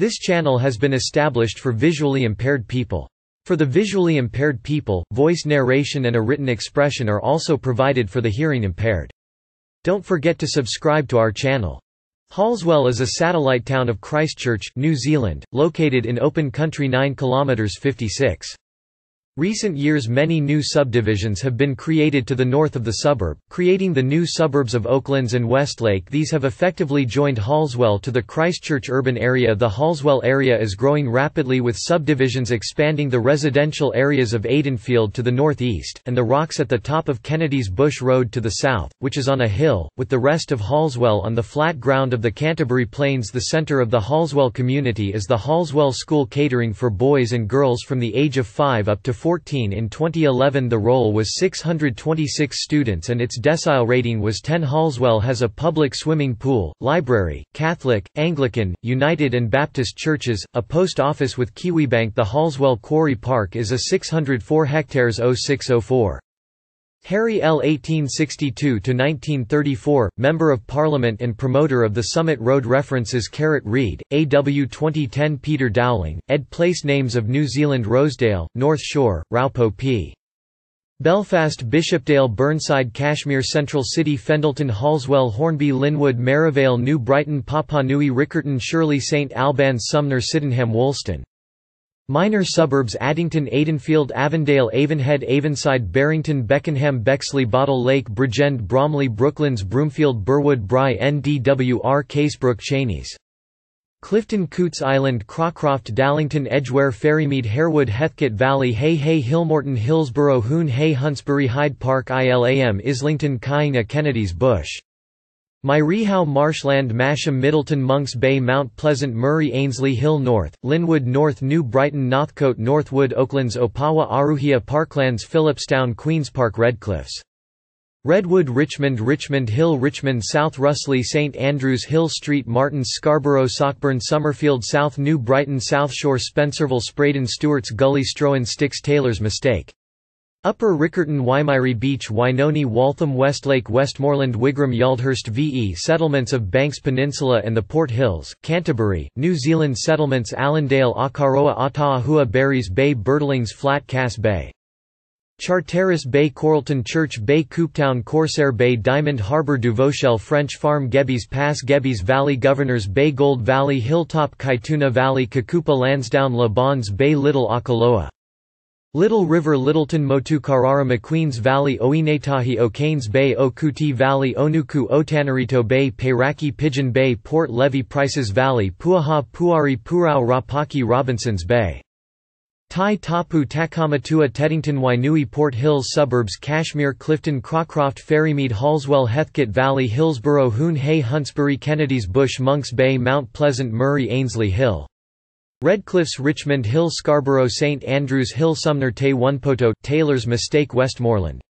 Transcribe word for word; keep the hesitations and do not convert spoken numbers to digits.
This channel has been established for visually impaired people. For the visually impaired people, voice narration and a written expression are also provided for the hearing impaired. Don't forget to subscribe to our channel. Halswell is a satellite town of Christchurch, New Zealand, located in open country nine kilometres fifty-six. Recent years many new subdivisions have been created to the north of the suburb, creating the new suburbs of Oaklands and Westlake. These have effectively joined Halswell to the Christchurch urban area. The Halswell area is growing rapidly with subdivisions expanding the residential areas of Aidenfield to the northeast, and the rocks at the top of Kennedy's Bush Road to the south, which is on a hill, with the rest of Halswell on the flat ground of the Canterbury Plains. The centre of the Halswell community is the Halswell School, catering for boys and girls from the age of five up to fourteen. In twenty eleven the roll was six hundred twenty-six students and its decile rating was ten. Halswell has a public swimming pool, library, Catholic, Anglican, United and Baptist churches, a post office with KiwiBank. The Halswell Quarry Park is a six hundred four hectares oh six oh four. Harry L. eighteen sixty-two to nineteen thirty-four, Member of Parliament and promoter of the Summit Road. References: Carrot Reed, A W twenty ten. Peter Dowling, ed. Place names of New Zealand. Rosedale, North Shore, Raupo P. Belfast, Bishopdale, Burnside, Kashmir, Central City, Fendalton, Halswell, Hornby, Linwood, Maryvale, New Brighton, Papanui, Riccarton, Shirley, Saint Albans, Sumner, Sydenham, Woolston. Minor suburbs: Addington, Aidenfield, Avondale, Avonhead, Avonside, Barrington, Beckenham, Bexley, Bottle Lake, Bridgend, Bromley, Brooklands, Broomfield, Burwood, Bry, N D W R, Casebrook, Cheneys. Clifton, Coots Island, Crocroft, Dallington, Edgware, Ferrymead, Harewood, Heathcote Valley, Hay Hay, Hillmorton, Hillsborough, Hoon Hay, Huntsbury, Hyde Park, Ilam, Islington, Kainga, Kennedy's Bush. Myrehow, Marshland, Masham, Middleton, Monks Bay, Mount Pleasant, Murray, Ainslie Hill North, Linwood North, New Brighton, Northcote, Northwood, Oaklands, Opawa, Aruhia, Parklands, Phillipstown, Queens Park, Redcliffs. Redwood, Richmond, Richmond Hill, Richmond South, Russley, Saint Andrews, Hill Street, Martins, Scarborough, Sockburn, Summerfield South, New Brighton, South Shore, Spencerville, Spraydon, Stewart's Gully, Strohan, Styx, Taylor's Mistake. Upper Riccarton, Waimairi Beach, Wainoni, Waltham, Westlake, Westmoreland, Wigram, Yaldhurst. V E Settlements of Banks Peninsula and the Port Hills, Canterbury, New Zealand. Settlements: Allendale, Akaroa, Ataahua, Berries Bay, Birdlings Flat, Cass Bay, Charteris Bay, Coralton, Church Bay, Cooptown, Corsair Bay, Diamond Harbour, Duvauchel, French Farm, Gebbies Pass, Gebbies Valley, Governors Bay, Gold Valley, Hilltop, Kaituna Valley, Kakupa, Lansdowne, Le Bons Bay, Little Akaloa, Little River, Littleton, Motukarara, McQueen's Valley, Oinetahi, O'Kane's Bay, Okuti Valley, Onuku, Otanerito Bay, Pairaki, Pigeon Bay, Port Levy, Prices Valley, Puaha, Puari, Purau, Rapaki, Robinson's Bay, Tai Tapu, Takamatua, Teddington, Wainui, Port Hills Suburbs: Kashmir, Clifton, Crocroft, Ferrymead, Halswell, Heathcote Valley, Hillsborough, Hoon Hay, Huntsbury, Kennedy's Bush, Monks Bay, Mount Pleasant, Murray, Ainslie Hill, Redcliffs, Richmond Hill, Scarborough, Saint Andrews Hill, Sumner, Te Wunpoto, Taylor's Mistake, Westmoreland.